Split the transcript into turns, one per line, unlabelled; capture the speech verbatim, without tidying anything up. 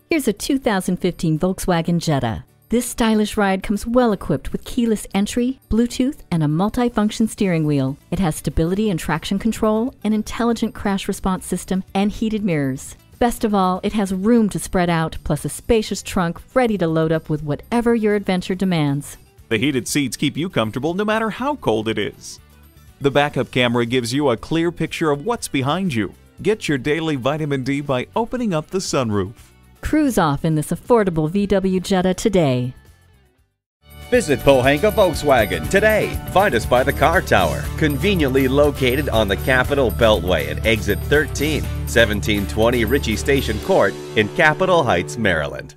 Here's a two thousand fifteen Volkswagen Jetta. This stylish ride comes well equipped with keyless entry, Bluetooth, and a multi-function steering wheel. It has stability and traction control, an intelligent crash response system, and heated mirrors. Best of all, it has room to spread out, plus a spacious trunk ready to load up with whatever your adventure demands.
The heated seats keep you comfortable no matter how cold it is. The backup camera gives you a clear picture of what's behind you. Get your daily vitamin D by opening up the sunroof.
Cruise off in this affordable V W Jetta today.
Visit Pohanka Volkswagen today. Find us by the car tower, conveniently located on the Capitol Beltway at exit thirteen, seventeen twenty Ritchie Station Court in Capitol Heights, Maryland.